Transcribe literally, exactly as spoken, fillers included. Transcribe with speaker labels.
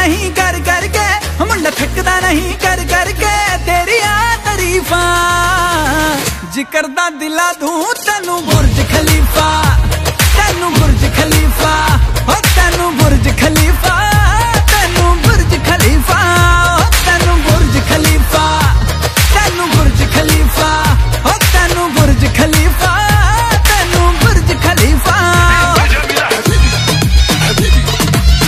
Speaker 1: नहीं कर करके, मुंडा थकदा नहीं कर करके तेरिया तारीफा। जिकरदा दिला दूं तेनू बुर्ज खलीफा, तेनू बुर्ज खलीफा, ओ तेनू बुर्ज खलीफा।